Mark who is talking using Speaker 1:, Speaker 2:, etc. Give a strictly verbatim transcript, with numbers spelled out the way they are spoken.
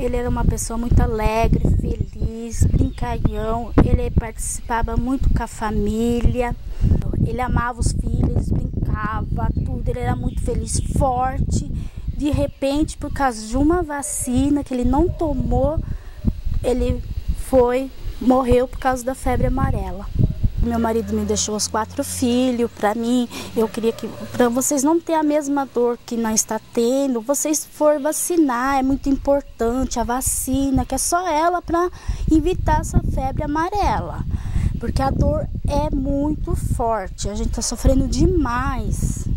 Speaker 1: Ele era uma pessoa muito alegre, feliz, brincalhão. Ele participava muito com a família. Ele amava os filhos, brincava, tudo. Ele era muito feliz, forte. De repente, por causa de uma vacina que ele não tomou, ele foi, morreu por causa da febre amarela. Meu marido me deixou os quatro filhos para mim. Eu queria que, para vocês não terem a mesma dor que nós está tendo, vocês for vacinar, é muito importante a vacina, que é só ela para evitar essa febre amarela. Porque a dor é muito forte, a gente está sofrendo demais.